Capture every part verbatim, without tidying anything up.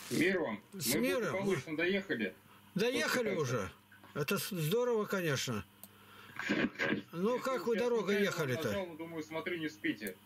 Мир вам. С Мы миром. благополучно доехали. Доехали уже. Это здорово, конечно. Ну, Если как уж вы я дорогой случайно ехали-то? нажал, ну, думаю, смотрю, не спите.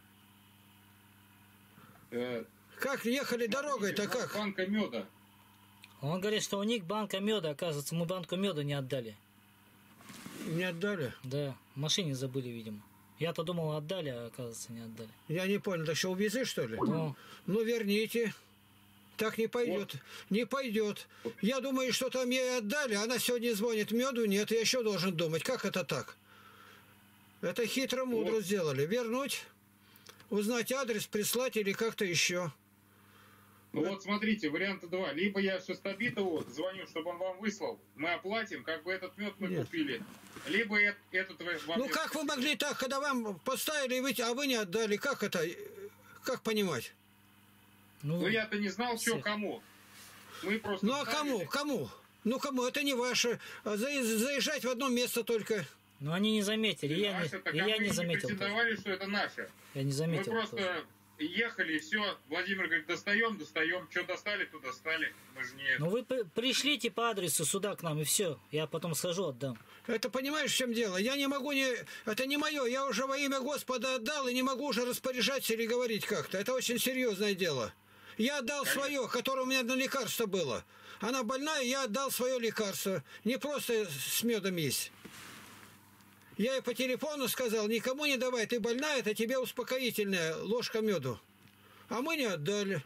Э, Как ехали дорогой-то, смотрите, у нас как? банка меда. Он говорит, что у них банка меда, оказывается, мы банку меда не отдали. Не отдали? Да, в машине забыли, видимо. Я-то думал, отдали, а оказывается, не отдали. Я не понял, так что увезли, что ли? Ну, Ну, верните. Так не пойдет. Не пойдет. Я думаю, что там ей отдали, она сегодня звонит, меду нет, я еще должен думать, как это так? Это хитро-мудро Вот. сделали. Вернуть, узнать адрес, прислать или как-то еще. Ну вот смотрите, варианта два. Либо я Шестобитову звоню, чтобы он вам выслал. Мы оплатим, как бы этот мед мы Нет. купили. Либо э- этот вы- вам... Ну, как вы могли так, когда вам поставили, вы- а вы не отдали? Как это? Как понимать? ну, Ну я-то не знал, что Все. кому. Мы просто... Ну, а кому? ставили. Кому? Ну, кому? Это не ваше. А за- Заезжать в одно место только. ну, они не заметили, и я Наше, не, так и а я мы не не заметил. тоже. претендовали, что это наше. Я не Мы заметил. просто тоже. ехали, и все. Владимир говорит, достаем, достаем. Что достали, то достали. Мы же не... Ну, вы при- пришлите по адресу сюда к нам, и все. Я потом схожу, отдам. Это понимаешь, в чем дело? Я не могу не... Это не мое. Я уже во имя Господа отдал и не могу уже распоряжаться или говорить как-то. Это очень серьезное дело. Я отдал Конечно. свое, которое у меня на лекарство было. Она больная, я отдал свое лекарство. Не просто с медом есть. Я ей по телефону сказал, никому не давай, ты больная, это тебе успокоительная ложка меду. А мы не отдали.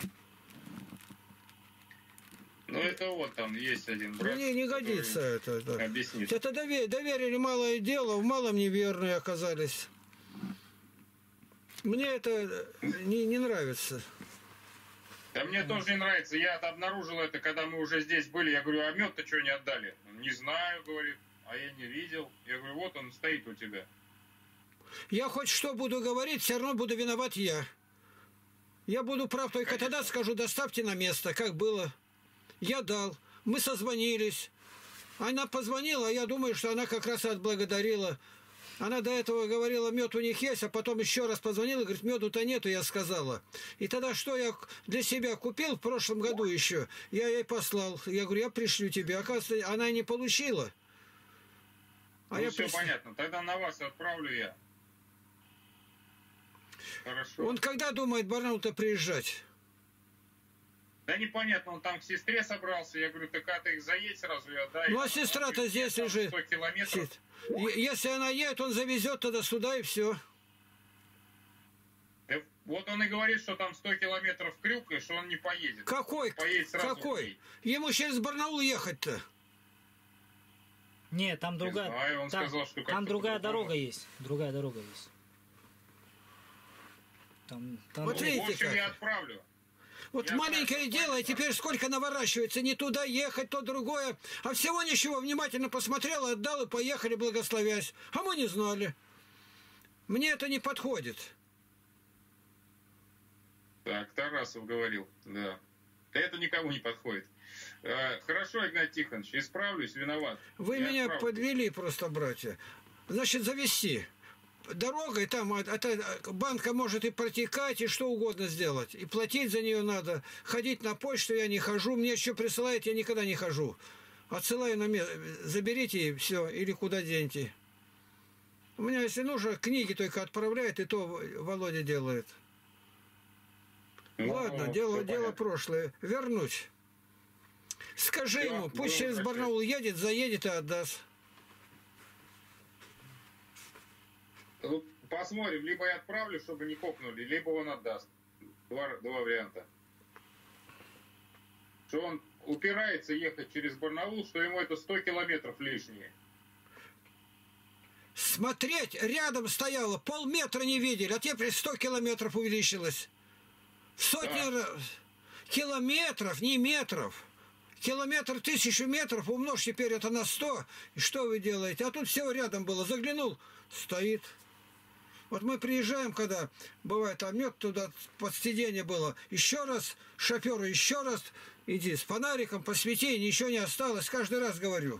Ну это вот там есть один брат. Мне не который годится это. да. Объяснит. Это дове- доверили малое дело, в малом неверные оказались. Мне это не, не нравится. Да мне тоже не нравится. Я обнаружил это, когда мы уже здесь были. Я говорю, а мед-то что не отдали? Он, не знаю, говорит. А я не видел. Я говорю, вот он стоит у тебя. Я хоть что буду говорить, все равно буду виноват я. Я буду прав только Конечно. тогда скажу, доставьте на место, как было. Я дал. Мы созвонились. Она позвонила, а я думаю, что она как раз отблагодарила. Она до этого говорила, мед у них есть, а потом еще раз позвонила, говорит, меду-то нету, я сказала. И тогда что я для себя купил в прошлом году еще? Я ей послал. Я говорю, я пришлю тебе. Оказывается, она и не получила. А ну я все прис- понятно. Тогда на вас отправлю я. Хорошо. Он когда думает Барнаул-то приезжать? Да непонятно, он там к сестре собрался. Я говорю, так а ты их заедь сразу, я дай. Ну, а сестра-то здесь лежит. сто километров. Сид. Е- Если она едет, он завезет тогда сюда и все. Да вот он и говорит, что там сто километров крюк, и что он не поедет. Какой? Поедет сразу к Какой? ней. Ему через Барнаул ехать-то. Нет, там другая, знаю, он там, сказал, что как-то там другая по-другому. дорога есть. Другая дорога есть. Там, там Вот Ну, видите в общем, как. я отправлю. Вот Я маленькое знаю, дело, и что теперь сколько наворачивается. Не туда ехать, то другое. А всего ничего, внимательно посмотрел, отдал и поехали, благословясь. А мы не знали. Мне это не подходит. Так, Тарасов говорил, да. Да это никому не подходит. Э, Хорошо, Игнат Тихонович, исправлюсь, виноват. Вы Я меня отправлю. подвели просто, братья. Значит, завести. Дорогой там, а- это, банка может и протекать, и что угодно сделать. И платить за нее надо. Ходить на почту я не хожу. Мне еще присылают, я никогда не хожу. Отсылаю на место. Заберите и все, или куда деньте. У меня, если нужно, книги только отправляет, и то Володя делает. Ну, Ладно, всё дело, дело понятно. прошлое. Вернуть. Скажи Всё, ему, пусть было через хорошо. Барнаул едет, заедет и отдаст. Ну, посмотрим, либо я отправлю, чтобы не копнули, либо он отдаст. Два, два варианта. Что он упирается ехать через Барнаул, что ему это сто километров лишние. Смотреть, рядом стояло, полметра не видели, а теперь сто километров увеличилось. Сотни Да. раз. Километров, не метров. Километр, тысячу метров, умножь теперь это на сто. И что вы делаете? А тут все рядом было. Заглянул, стоит. Вот мы приезжаем, когда бывает, а мед туда под сиденье было. Еще раз, шоферу, еще раз иди с фонариком, посвети, ничего не осталось. Каждый раз говорю.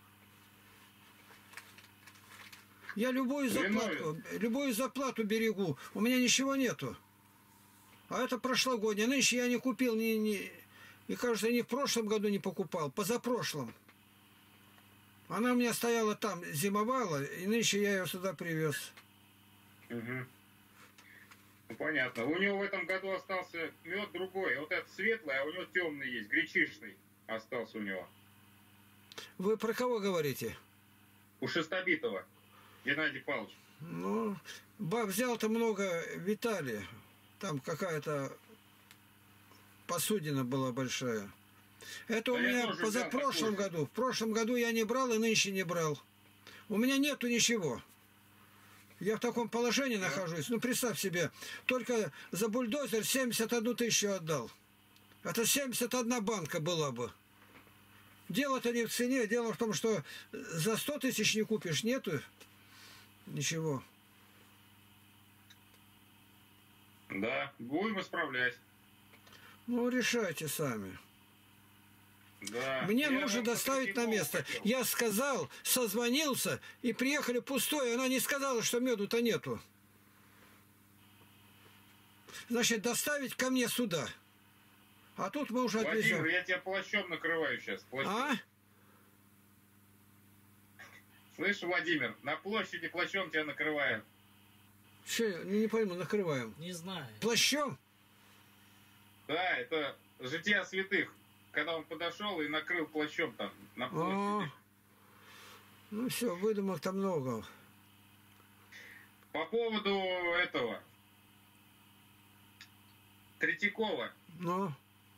Я любую заплату, любую заплату берегу. У меня ничего нету. А это прошлогоднее. Нынче я не купил ни, ни, И, кажется, не в прошлом году не покупал, позапрошлом. Она у меня стояла там, зимовала, и нынче я ее сюда привез. Угу. Ну, понятно. У него в этом году остался мед другой. Вот этот светлый, а у него темный есть, гречишный остался у него. Вы про кого говорите? У Шестобитова Геннадий Павлович. Ну, баб взял-то много Виталия. Там какая-то посудина была большая. Это Да у меня позапрошлом году. В прошлом году я не брал и нынче не брал. У меня нету ничего. Я в таком положении да. нахожусь. Ну, представь себе, только за бульдозер семьдесят одну тысячу отдал. Это семьдесят одна банка была бы. Дело-то не в цене. Дело в том, что за сто тысяч не купишь. Нету ничего. Да, будем исправлять. Ну, решайте сами. Да. Мне я нужно доставить на место. Хотел. Я сказал, созвонился, и приехали пустое. Она не сказала, что меду-то нету. Значит, доставить ко мне сюда. А тут мы уже Владимир, отвезем. я тебя плащом накрываю сейчас. Плащом. А? Слышь, Владимир, на площади плащом тебя накрываю. Че, не, не пойму, накрываем. Не знаю. Плащом? Да, это жития святых. Когда он подошел и накрыл плащом там на площади. А, ну все, выдумок-то много. По поводу этого Третьякова. Ну?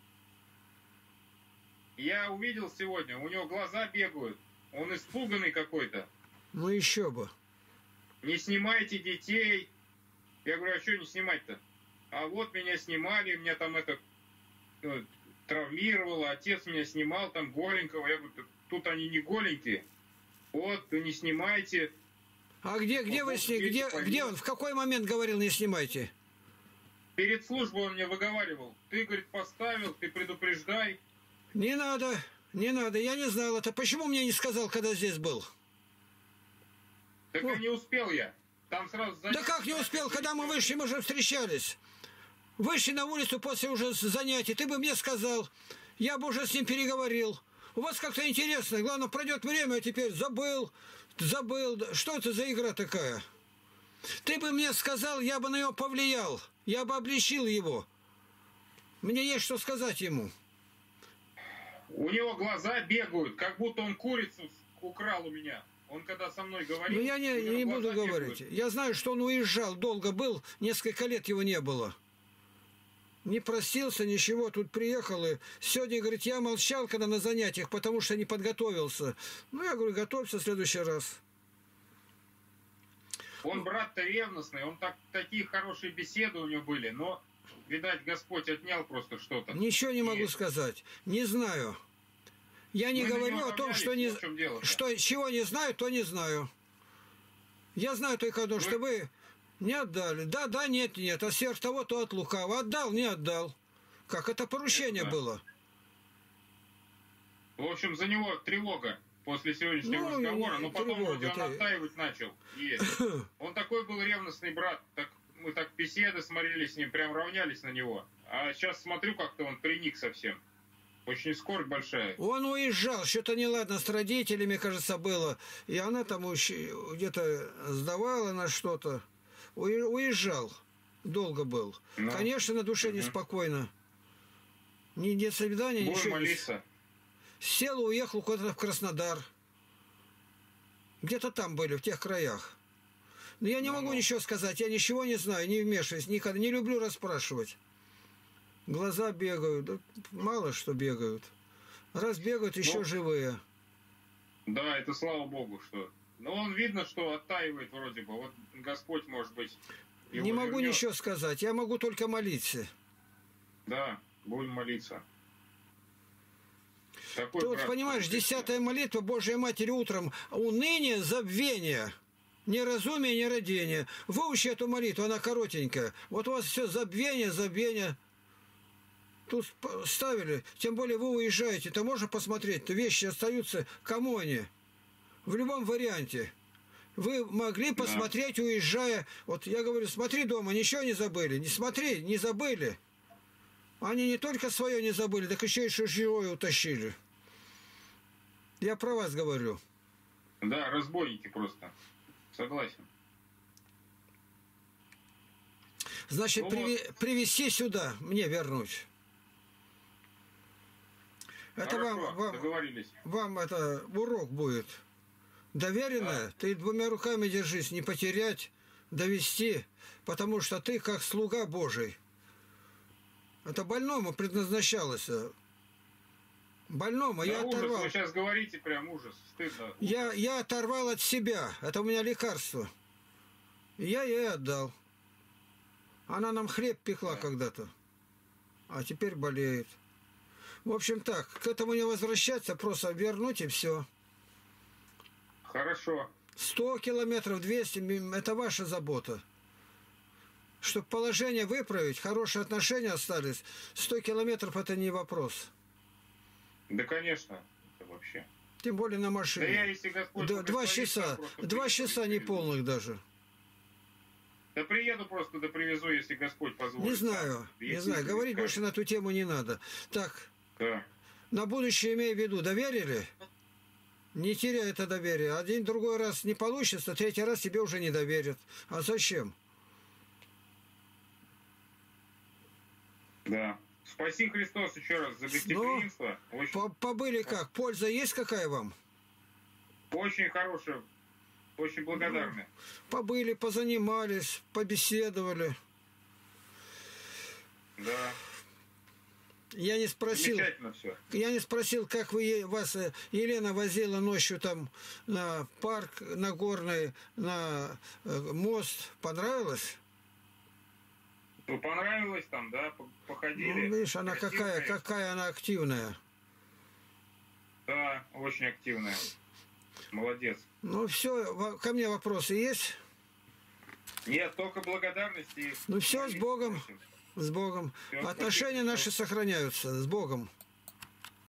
Я увидел сегодня, у него глаза бегают. Он испуганный какой-то. Ну еще бы. Не снимайте детей. Я говорю, а что не снимать-то? А вот меня снимали, меня там это ну, травмировало, отец меня снимал там голенького. Я говорю, тут они не голенькие. Вот, не снимайте. А где, где вы с ним, где, где он, в какой момент говорил, не снимайте? Перед службой он мне выговаривал. Ты, говорит, поставил, ты предупреждай. Не надо, не надо, я не знал это. Почему мне не сказал, когда здесь был? Так О. и не успел я. Там сразу... Да как не успел, когда мы вышли, мы же встречались. Вышли на улицу после уже занятий, ты бы мне сказал. Я бы уже с ним переговорил. У вас как-то интересно. Главное, пройдет время, а теперь забыл, забыл. Что это за игра такая? Ты бы мне сказал, я бы на него повлиял. Я бы обличил его. Мне есть что сказать ему. У него глаза бегают, как будто он курицу украл у меня. Он когда со мной говорит... Ну, я не, не буду говорить. Я знаю, что он уезжал, долго был, несколько лет его не было. Не простился, ничего, тут приехал и сегодня, говорит, я молчал, когда на занятиях, потому что не подготовился. Ну, я говорю, готовься в следующий раз. Он брат-то ревностный, он так, такие хорошие беседы у него были, но, видать, Господь отнял просто что-то. Ничего не могу и... сказать, не знаю. Я не Мы говорю о том, что, не, что чего не знаю, то не знаю. Я знаю только одно, Вы... что вы не отдали. Да, да, нет, нет. А сверх того, то от лукавого. Отдал, не отдал. Как это поручение это, да. было. В общем, за него тревога после сегодняшнего ну, разговора. Но потом тревога, вроде он ты... оттаивать начал. Есть. Он такой был ревностный брат. Так, мы так беседы смотрели с ним, прям равнялись на него. А сейчас смотрю, как-то он приник совсем. Очень скорбь большая. Он уезжал, что-то неладно с родителями, кажется, было. И она там где-то сдавала на что-то. Уезжал. Долго был. Ну, конечно, на душе угу. неспокойно. Ни до свидания, Будем ничего. молиться. Сел и уехал куда-то в Краснодар. Где-то там были, в тех краях. Но я не ну, могу ну. ничего сказать. Я ничего не знаю, не вмешиваюсь. Никогда не люблю расспрашивать. Глаза бегают. Да, мало что бегают. Раз бегают, еще ну, живые. Да, это слава Богу, что... Но он видно, что оттаивает вроде бы. Вот Господь, может быть, его не могу вернет. ничего сказать. Я могу только молиться. Да, будем молиться. Такой Ты вот понимаешь, десятая молитва Божьей Матери утром. Уныние, забвение. Неразумие, нерадение. Выучи эту молитву, она коротенькая. Вот у вас все забвение, забвение. Тут ставили, тем более вы уезжаете, то можно посмотреть, то вещи остаются, кому они? В любом варианте. Вы могли посмотреть, да. уезжая, вот я говорю, смотри дома, ничего не забыли, не смотри, не забыли. Они не только свое не забыли, так еще и живое утащили. Я про вас говорю. Да, разбойники просто. Согласен. Значит, ну, приви, вот. привезти сюда, мне вернуть. Это Хорошо, вам, вам, договорились. вам это урок будет. Доверенное, да. Ты двумя руками держись, не потерять, довести, потому что ты как слуга Божий. Это больному предназначалось. Больному. Да, я ужас, оторвал. вы сейчас говорите прям ужас, стыдно. Ужас. Я, я оторвал от себя. Это у меня лекарство. Я ей отдал. Она нам хлеб пекла да. когда-то. А теперь болеет. В общем так, к этому не возвращаться, просто вернуть и все. Хорошо. Сто километров, двести, это ваша забота. Чтобы положение выправить, хорошие отношения остались, сто километров это не вопрос. Да, конечно, это вообще. Тем более на машине. Да я, если Господь да, два часа, два часа неполных даже. Да приеду просто, да привезу, если Господь позволит. Не знаю, если не знаю, говорить скажет. Больше на эту тему не надо. Так, да. На будущее имею в виду, доверили? Не теряй это доверие. Один другой раз не получится, третий раз тебе уже не доверят. А зачем? Да. Спаси Христос еще раз за гостеприимство. Очень... Побыли как? Польза есть какая вам? Очень хорошая. Очень благодарны. Ну, побыли, позанимались, побеседовали. Да. Я не спросил. Замечательно все. Я не спросил, как вы вас Елена возила ночью там на парк, на горный, на мост. Понравилось? Ну, понравилось там, да, походили. Ну, видишь, она какая, какая она активная. Да, очень активная. Молодец. Ну все, ко мне вопросы есть? Нет, только благодарности. Ну все, с Богом. С Богом. Все, отношения наши сохраняются. С Богом.